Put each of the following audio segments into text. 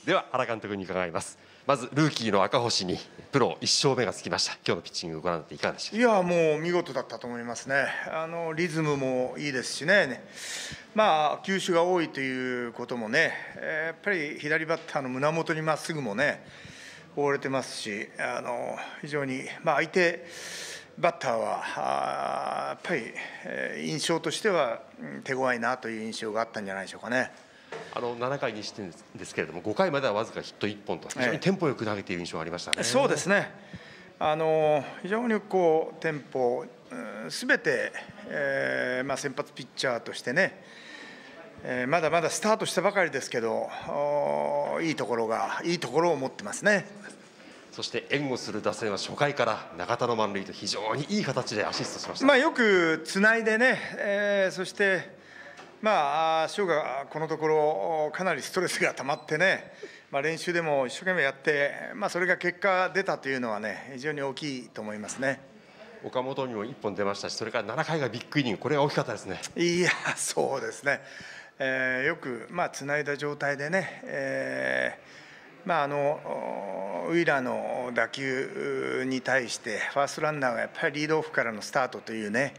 では原監督に伺います。まずルーキーの赤星にプロ1勝目がつきました。今日のピッチングをご覧になっていかがでしょうか。 いやもう見事だったと思いますね。リズムもいいですしね、まあ球種が多いということもね、やっぱり左バッターの胸元にまっすぐもね放れてますし、非常にまあ相手バッターはやっぱり印象としては手強いなという印象があったんじゃないでしょうかね。 7回2失点ですけれども、5回まではわずかヒット1本と非常にテンポよく投げている印象がありましたね。 そうですね。非常にこうテンポすべて、まあ、先発ピッチャーとしてね、まだまだスタートしたばかりですけど、いいところを持ってますね。 そして援護する打線は初回から中田の満塁と非常にいい形でアシストしました。 まあよくつないでね、そしてまあ塩がこのところかなりストレスが溜まってね、まあ、練習でも一生懸命やって、まあ、それが結果出たというのはね非常に大きいと思いますね。 岡本にも1本出ましたし、それから7回がビッグイニング、これが大きかったですね。 いやそうですね、よくまあつないだ状態でね、まあウィーラーの打球に対してファーストランナーがやっぱりリードオフからのスタートというね、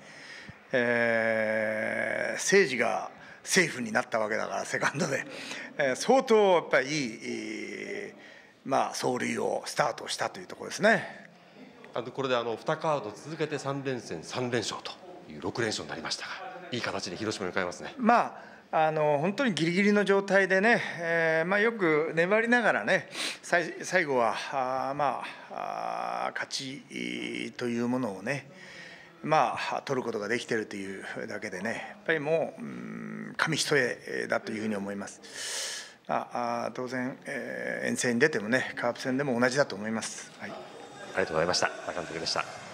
誠司がセーフになったわけだからセカンドで、相当やっぱりいい、まあ、走塁をスタートしたというところですね。 これで2カード続けて3連戦3連勝という6連勝になりましたが、いい形で広島に向かいますね。 まあ本当にギリギリの状態でね、まあ、よく粘りながらね最後はまあ勝ちというものをねまあ取ることができているというだけでね、やっぱりもう紙一重だというふうに思います。当然、遠征に出てもねカープ戦でも同じだと思います。はい、 ありがとうございました。原監督でした。